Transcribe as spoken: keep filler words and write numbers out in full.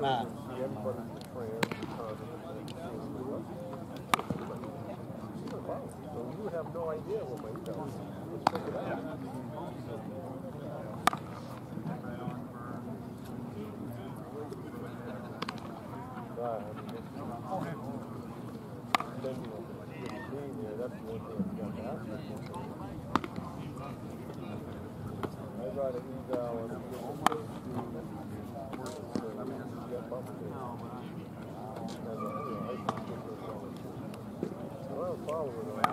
Nah. So you have no idea what my email is. Let's check it out. Right. Being there, that's the one thing I've got to ask you. I got an email and I don't follow it.